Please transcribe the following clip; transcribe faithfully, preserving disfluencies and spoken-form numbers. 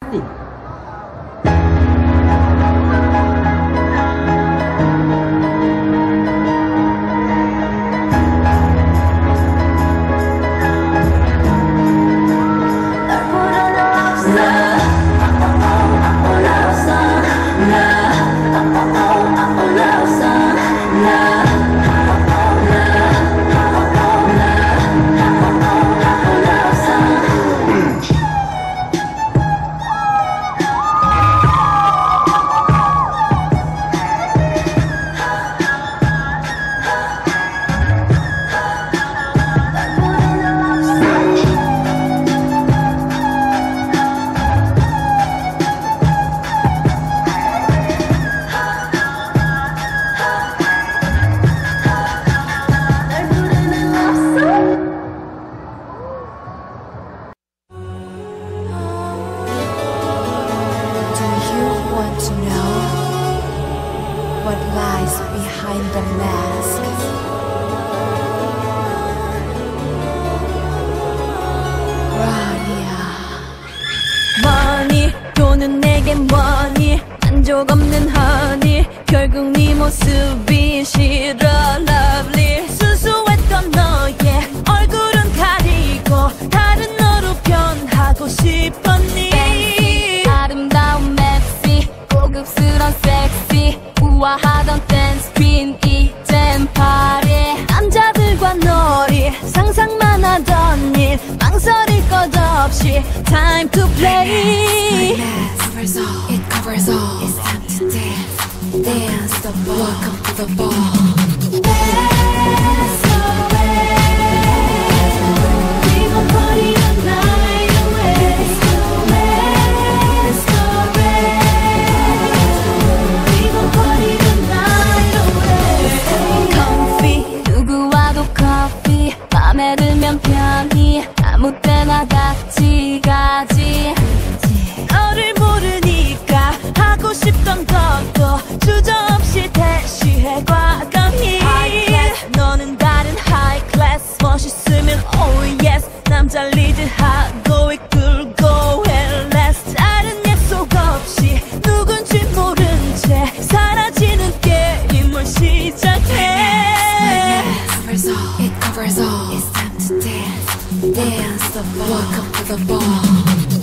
To know what lies behind the mask. 라니아. Money, 돈은 내게 뭐니? 만족 없는 honey. 결국 네 모습이 싫어 lovely. 순수했던 너의 얼굴은 가리고 다른 너로 변하고 싶었니? 아름다운 맵시 고급스런 섹시 우아하던 댄스 퀸 이젠 파리 남자들과 놀이 상상만 하던 일 망설일 것 없이 time to play. My mask covers all, it covers all. It's time to dance, dance the ball. Welcome to the ball. Dance away. We gon' party the night away. 맘에 들면 편히 아무 때나 같이 가지. 너를 모르니까 하고 싶던 것도 주저없이 대시해 과감히. 너는 다른 high class 멋있으면 oh yes 남자 리드하고 이끌고 해 less. 다른 약속 없이 누군지 모른 채 사라지는 게임을 시작해. It covers all. It's time to dance, dance the ball. Welcome to the ball.